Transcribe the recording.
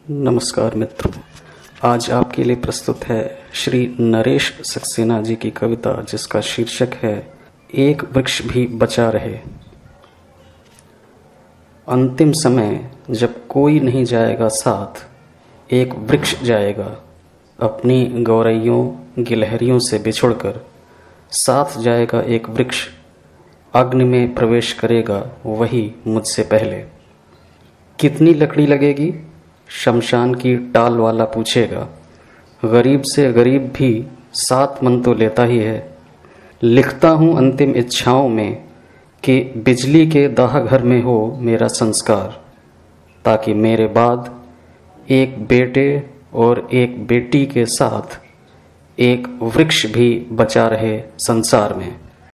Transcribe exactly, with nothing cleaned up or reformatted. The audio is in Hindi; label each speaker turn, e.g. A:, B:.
A: नमस्कार मित्रों, आज आपके लिए प्रस्तुत है श्री नरेश सक्सेना जी की कविता जिसका शीर्षक है एक वृक्ष भी बचा रहे। अंतिम समय जब कोई नहीं जाएगा साथ, एक वृक्ष जाएगा अपनी गौरैयों गिलहरियों से बिछुड़कर। साथ जाएगा एक वृक्ष, अग्नि में प्रवेश करेगा वही मुझसे पहले। कितनी लकड़ी लगेगी? शमशान की टाल वाला पूछेगा। गरीब से गरीब भी सात मन तो लेता ही है। लिखता हूँ अंतिम इच्छाओं में कि बिजली के दाह घर में हो मेरा संस्कार, ताकि मेरे बाद एक बेटे और एक बेटी के साथ एक वृक्ष भी बचा रहे संसार में।